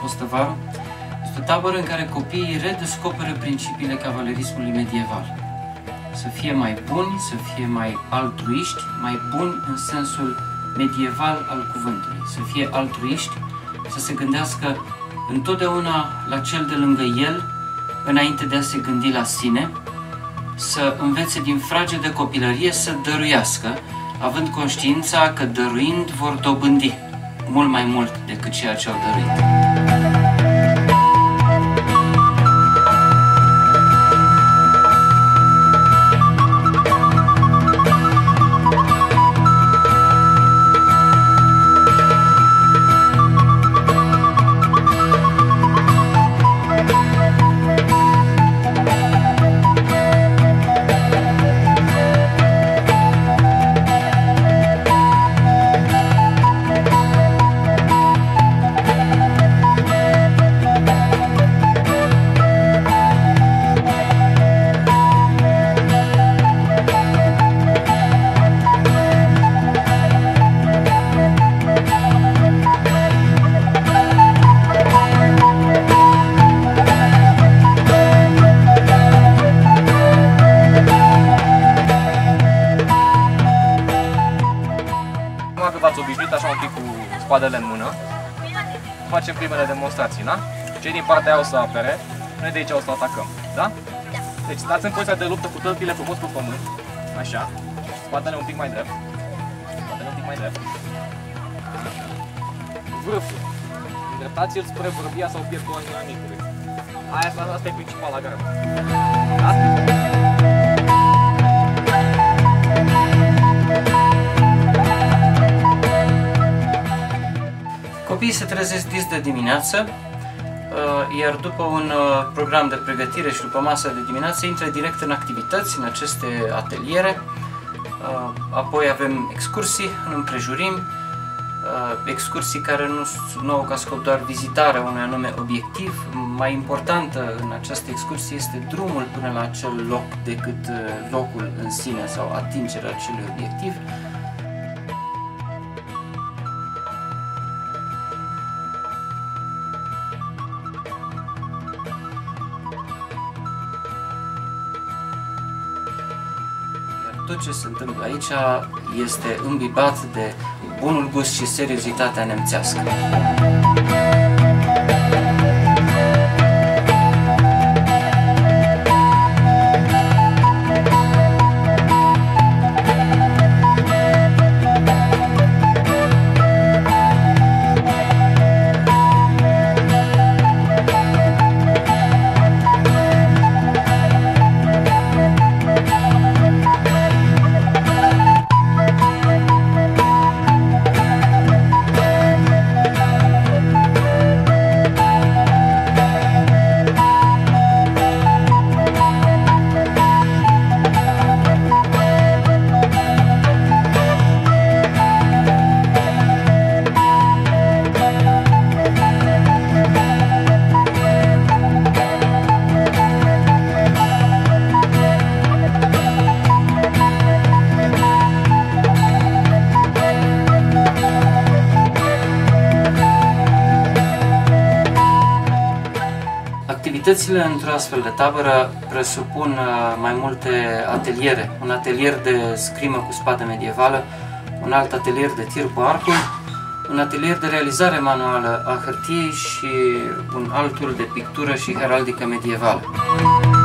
Postăvaru este o tabără în care copiii redescoperă principiile cavalerismului medieval. Să fie mai buni, să fie mai altruiști, mai buni în sensul medieval al cuvântului. Să fie altruiști, să se gândească întotdeauna la cel de lângă el, înainte de a se gândi la sine, să învețe din fragedă copilărie să dăruiască, având conștiința că dăruind vor dobândi mult mai mult decât ceea ce au dăruit. V-ați obișnuit așa un pic cu spadele în mână, facem primele demonstrații, da? Cei din partea aia o să apere, noi de aici o să atacăm, da? Deci stați în poziția de luptă cu tălpile frumos pe pământ, așa, spatele un pic mai drept, spatele un pic mai drept, vârful, îndreptați-l spre vârbia sau pieptul inamicului. Asta e principala gramă, da? Copiii se trezesc dis de dimineață, iar după un program de pregătire și după masa de dimineață intră direct în activități, în aceste ateliere. Apoi avem excursii în împrejurim, excursii care nu au ca scop doar vizitarea unui anume obiectiv. Mai importantă în această excursie este drumul până la acel loc decât locul în sine sau atingerea acelui obiectiv. Tot ce se întâmplă aici este îmbibat de bunul gust și seriozitatea nemțească. Activitățile într-o astfel de tabără presupun mai multe ateliere. Un atelier de scrimă cu spadă medievală, un alt atelier de tir cu arcul, un atelier de realizare manuală a hârtiei și un altul de pictură și heraldică medievală.